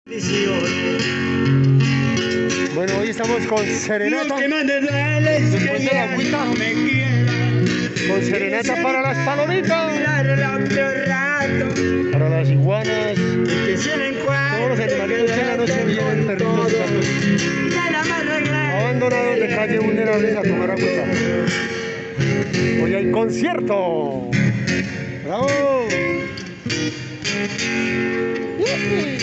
Bueno, hoy estamos con serenata. Después de la agüita, con serenata para las palomitas, para las iguanas, todos los animalitos que en la noche vienen, perritos y gatos abandonados de calle vulnerables a tomar agüita. Hoy hay concierto. ¡Bravo! ¡Yupi!